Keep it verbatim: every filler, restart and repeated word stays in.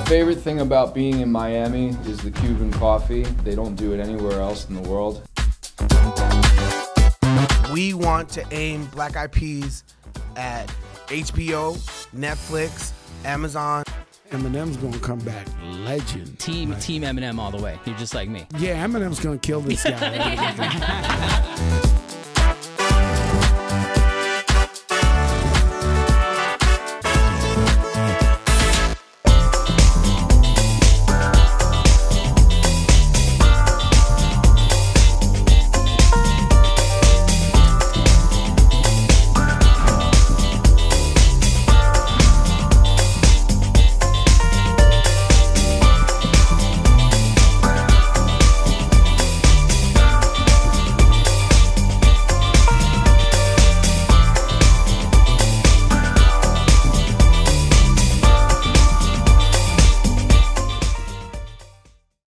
favorite thing about being in Miami is the Cuban coffee. They don't do it anywhere else in the world. We want to aim Black Eyed Peas at H B O, Netflix, Amazon. Eminem's gonna come back legend. Team right? Team Eminem all the way. You're just like me. Yeah, Eminem's gonna kill this guy.